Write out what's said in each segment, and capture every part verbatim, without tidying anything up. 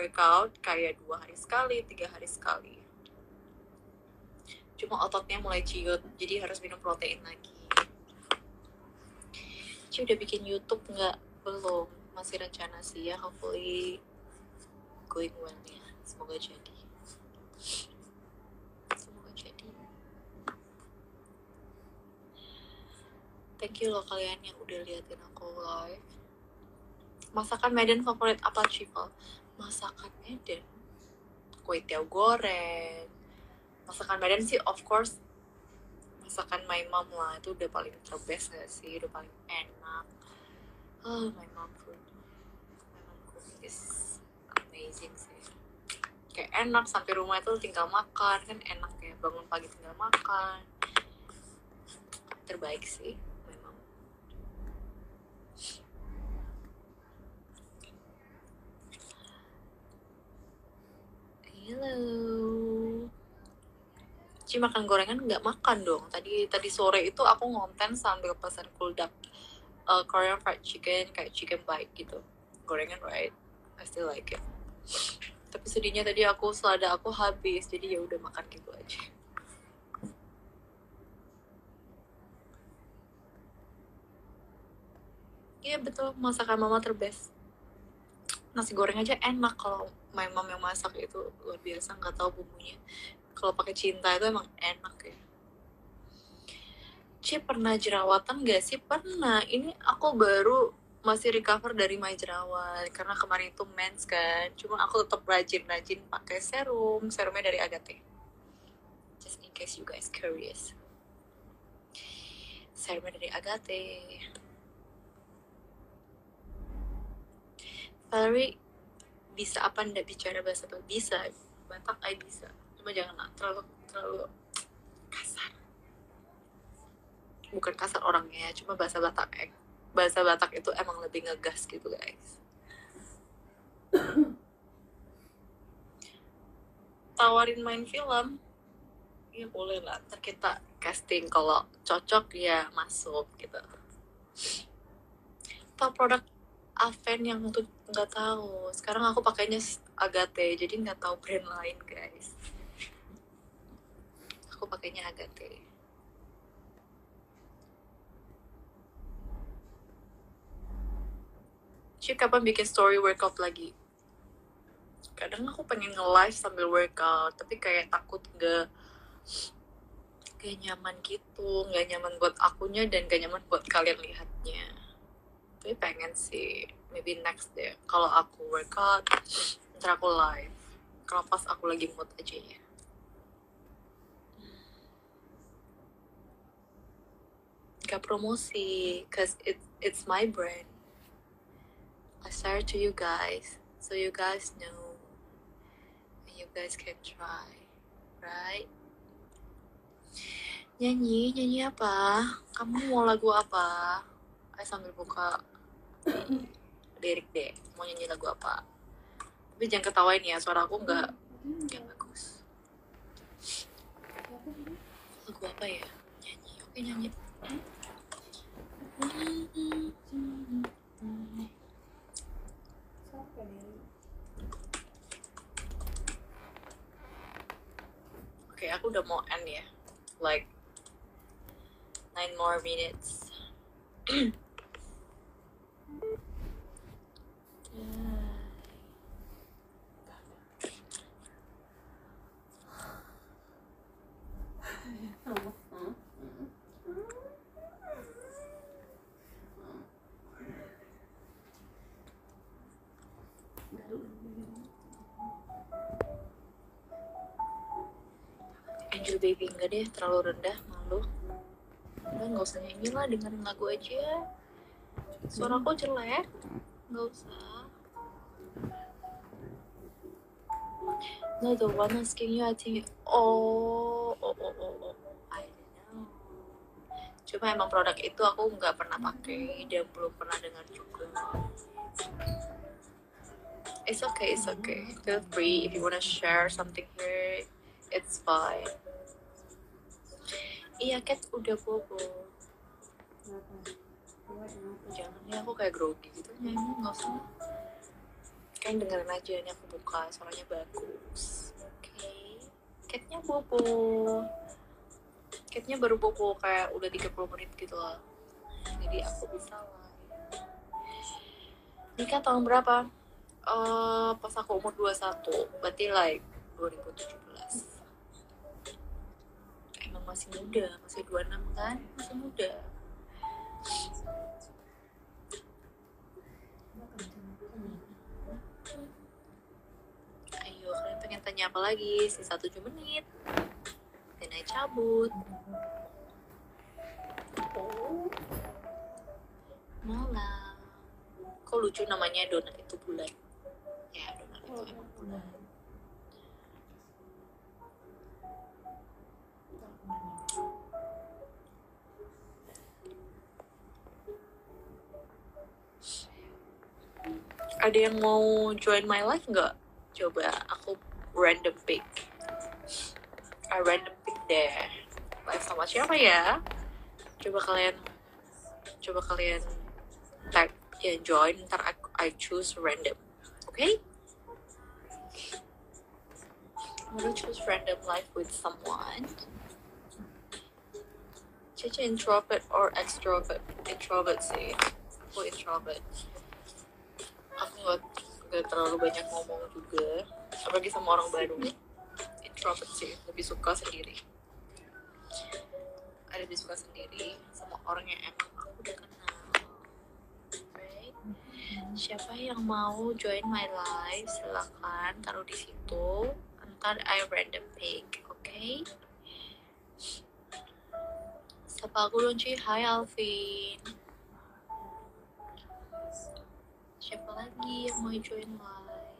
workout kayak dua hari sekali, tiga hari sekali. Cuma ototnya mulai ciut, jadi harus minum protein lagi. Ci udah bikin YouTube nggak? Belum, masih rencana sih ya, hopefully going well ya, semoga jadi. Semoga jadi. Thank you loh kalian yang udah liatin aku live. Masakan Medan favorit apa, Cival? Masakan Medan? Kue tiaw goreng. Masakan Medan sih of course masakan my mom lah, itu udah paling terbest gak sih, udah paling enak. Oh, my mom food, my mom cooking is amazing sih. Kayak enak, sampai rumah itu tinggal makan, kan enak ya, bangun pagi tinggal makan. Terbaik sih my mom. Hello. Ci makan gorengan nggak makan dong. Tadi tadi sore itu aku ngonten sambil pesan kuldak uh, Korean fried chicken kayak chicken bite gitu. Gorengan, right? I still like it. Tapi sedihnya tadi aku selada aku habis, jadi ya udah makan gitu aja. Iya betul, masakan mama terbest. Nasi goreng aja enak kalau my mom yang masak itu luar biasa, nggak tahu bumbunya. Kalau pakai cinta itu emang enak ya. Ci pernah jerawatan gak sih? Pernah. Ini aku baru masih recover dari my jerawat karena kemarin itu mens kan. Cuma aku tetap rajin-rajin pakai serum, serumnya dari Agate. Just in case you guys curious. Serumnya dari Agate. Valerie, bisa apa ndak bicara bahasa Batak? Bisa, Batak I bisa. Cuma jangan terlalu terlalu kasar. Bukan kasar orangnya, cuma bahasa Batak. Eh, bahasa Batak itu emang lebih ngegas gitu guys. Tawarin main film, ya boleh lah. Ntar kita casting, kalau cocok ya masuk gitu. Tahu produk Aven yang tuh nggak tahu. Sekarang aku pakainya Agate, jadi nggak tahu brand lain guys. Aku pakainya Agate. Cik, kapan bikin story workout lagi? Kadang aku pengen nge-live sambil workout, tapi kayak takut nggak gak nyaman gitu, nggak nyaman buat akunya dan gak nyaman buat kalian lihatnya. Tapi pengen sih, maybe next deh. Kalau aku workout, ntar aku live. Kalau pas aku lagi mood aja ya. Gak promosi, cause it, it's my brand. I share to you guys, so you guys know, and you guys can try, right? Nyanyi, nyanyi apa? Kamu mau lagu apa? Ayo sambil buka lirik deh, mau nyanyi lagu apa? Tapi jangan ketawain ya, suara aku nggak nggak bagus. Lagu apa ya? Nyanyi, oke nyanyi. Oke, aku udah mau end ya. Like nine more minutes. Angel Baby enggak deh, terlalu rendah, malu. Udah nggak usah nyanyi lah, dengerin lagu aja. Suara aku jelek, nggak usah. No, the one asking you, I think, oh, oh, oh, oh, oh, I don't know. Cuma emang produk itu aku nggak pernah pakai dan belum pernah dengar juga. It's okay, it's okay. Feel free if you wanna share something here, it's fine. Iya, Kat udah bobo. Jangan ya, aku kayak grogi gitu nyanyi, nggak usah. Kan dengerin aja, ini aku buka, suaranya bagus. Oke, okay. Catnya bobo. Catnya baru bobo kayak udah tiga puluh menit gitu lah. Jadi aku bisa lah. Nikah tahun berapa? Uh, pas aku umur dua puluh satu, berarti like dua ribu tujuh belas. Emang masih muda, masih dua puluh enam kan? Masih muda. Ayo, kalian pengen tanya apa lagi? Sisa tujuh menit. Dan I cabut. Oh. Malam. Kok lucu namanya donat itu bulat? Ya, donat itu emang bulat. Ada yang mau join my life nggak? Coba aku random pick. I random pick deh. Live sama siapa ya? Coba kalian, coba kalian tag ya join. Ntar I, I choose random. Okay? I'm gonna choose random live with someone. Cece introvert or extrovert? Introvert sih. Aku introvert. Aku nggak nggak terlalu banyak ngomong juga, apalagi sama orang baru. Introvert sih, lebih suka sendiri. Ada lebih suka sendiri sama orang yang emang aku udah kenal. Right? Siapa yang mau join my live silakan taruh di situ. Ntar I random pick, oke? Okay? Sapa aku dong cuy. Hai Alvin. Siapa lagi yang mau join live?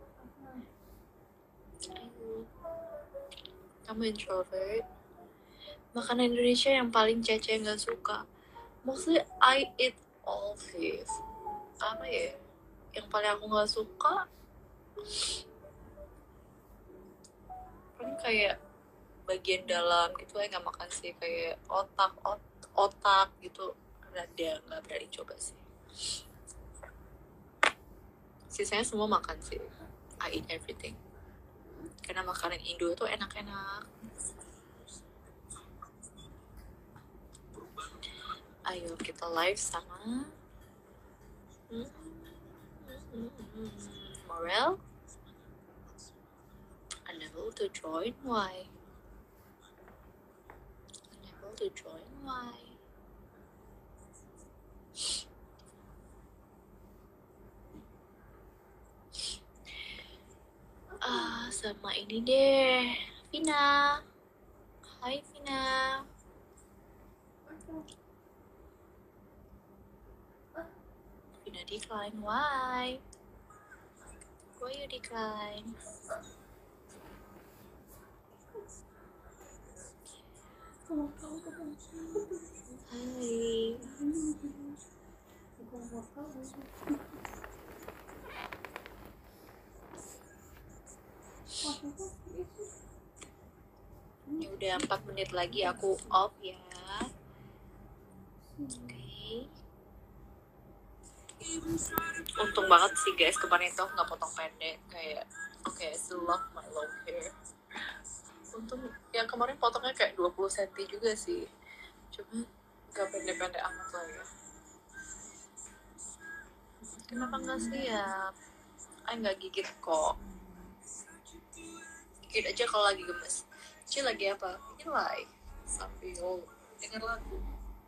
Ayo. Kamu introvert? Makanan Indonesia yang paling Cece nggak suka? Mostly I eat all fish. Apa ya? Yang paling aku nggak suka? Kan kayak bagian dalam gitu ya nggak makan sih, kayak otak ot otak gitu. Rada nggak berani coba sih. Sisanya semua makan sih. I eat everything. Karena makanan Indo itu enak-enak. Ayo kita live sama hmm, hmm, hmm, Morel. Unable to join, why? Unable to join, why? Ah, sama ini deh, Vina. Hai Vina. Vina decline, why? Why you decline? Hai. Ini udah empat menit lagi aku off ya. Oke. Okay. Untung banget sih guys kemarin itu nggak potong pendek, kayak oke okay, I still love my long hair. Untung yang kemarin potongnya kayak dua puluh sentimeter juga sih, cuma nggak pendek-pendek amat lah ya. Kenapa nggak siap? Ay nggak gigit kok. Gigit aja kalau lagi gemes. Ci lagi apa? Ini live sambil denger lagu.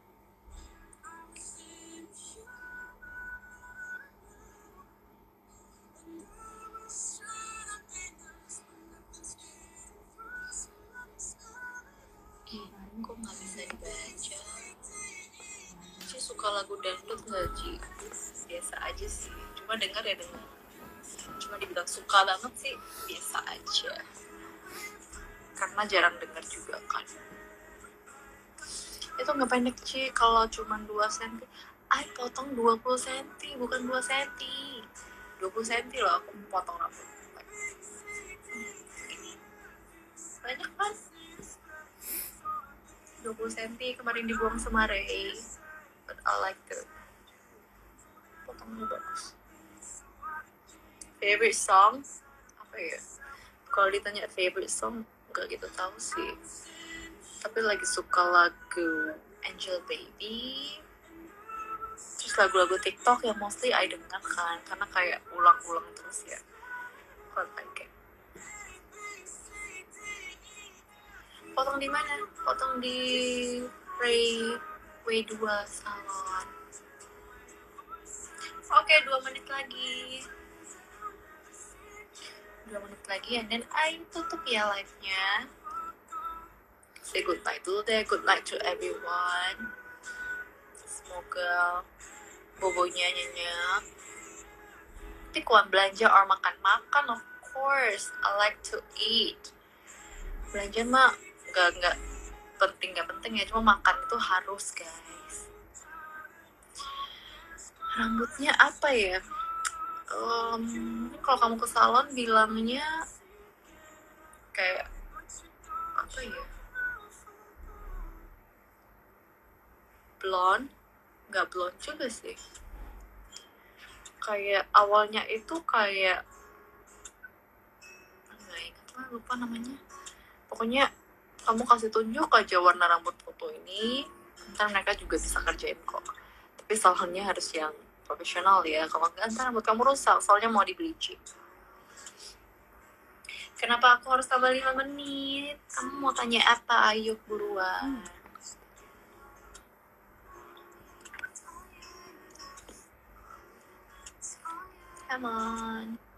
Kok nggak bisa dibaca? Ci suka lagu dangdut nggak Ci? Biasa aja sih, cuma dengar ya dengar. Cuma dibilang suka banget sih biasa aja, karena jarang dengar juga kan. Itu nggak pendek Ci, kalau cuma dua sentimeter ay potong dua puluh sentimeter, bukan dua sentimeter, dua puluh sentimeter loh aku potong rambut. Banyak kan dua puluh sentimeter kemarin dibuang Semare, but I like it. Potongnya bagus. Favorite song apa ya? Kalau ditanya favorite song nggak gitu tahu sih, tapi lagi suka lagu Angel Baby, terus lagu-lagu TikTok yang mostly I dengarkan karena kayak ulang-ulang terus ya. Kalau kayak potong di mana? Potong di Ray W dua Salon. Oke, dua menit lagi. Dua menit lagi, and then I tutup ya live-nya. Say good night dulu deh. Good night to everyone. Semoga bobonya nyenyak. Tapi kalau belanja or makan-makan, of course, I like to eat. Belanja mah nggak nggak penting nggak penting ya, cuma makan itu harus guys. Rambutnya apa ya? Um, kalau kamu ke salon bilangnya kayak apa ya? Blonde? Nggak blonde juga sih. Kayak awalnya itu kayak nggak ingat lah, lupa namanya. Pokoknya kamu kasih tunjuk aja warna rambut foto ini, ntar mereka juga bisa kerjain kok. Tapi salonnya harus yang profesional ya, kalau nggak ntar rambut kamu rusak, soalnya mau di bleaching. Kenapa aku harus tambah lima menit? Kamu mau tanya apa? Ayo buruan. Come on.